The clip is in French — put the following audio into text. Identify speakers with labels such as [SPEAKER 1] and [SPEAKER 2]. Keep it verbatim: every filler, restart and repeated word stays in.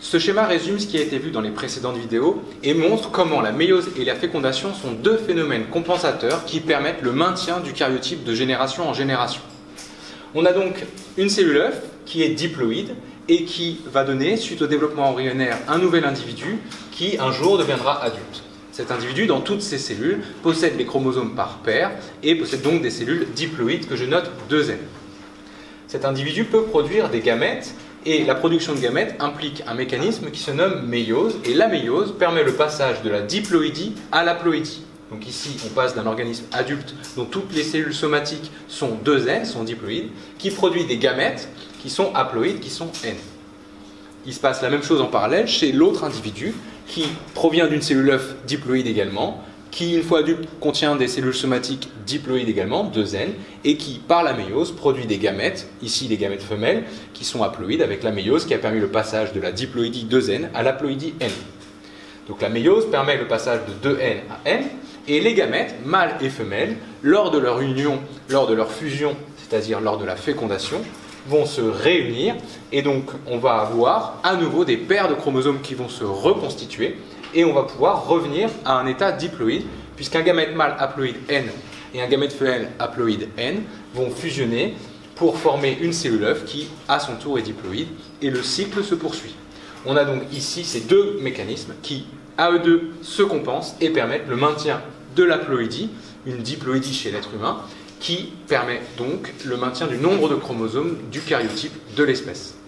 [SPEAKER 1] Ce schéma résume ce qui a été vu dans les précédentes vidéos et montre comment la méiose et la fécondation sont deux phénomènes compensateurs qui permettent le maintien du karyotype de génération en génération. On a donc une cellule œuf qui est diploïde et qui va donner, suite au développement embryonnaire, un nouvel individu qui un jour deviendra adulte. Cet individu, dans toutes ses cellules, possède les chromosomes par paire et possède donc des cellules diploïdes que je note deux N. Cet individu peut produire des gamètes et la production de gamètes implique un mécanisme qui se nomme méiose et la méiose permet le passage de la diploïdie à l'haploïdie. Donc ici, on passe d'un organisme adulte dont toutes les cellules somatiques sont deux N, sont diploïdes, qui produit des gamètes qui sont haploïdes, qui sont N. Il se passe la même chose en parallèle chez l'autre individu qui provient d'une cellule œuf diploïde également, qui une fois adulte contient des cellules somatiques diploïdes également, deux N, et qui par la méiose produit des gamètes, ici les gamètes femelles, qui sont haploïdes avec la méiose qui a permis le passage de la diploïdie deux N à l'haploïdie N. Donc la méiose permet le passage de deux N à N, et les gamètes, mâles et femelles, lors de leur union, lors de leur fusion, c'est-à-dire lors de la fécondation, vont se réunir et donc on va avoir à nouveau des paires de chromosomes qui vont se reconstituer et on va pouvoir revenir à un état diploïde puisqu'un gamète mâle haploïde N et un gamète femelle haploïde N vont fusionner pour former une cellule œuf qui à son tour est diploïde et le cycle se poursuit. On a donc ici ces deux mécanismes qui à eux deux se compensent et permettent le maintien de l'haploïdie, une diploïdie chez l'être humain, qui permet donc le maintien du nombre de chromosomes du karyotype de l'espèce.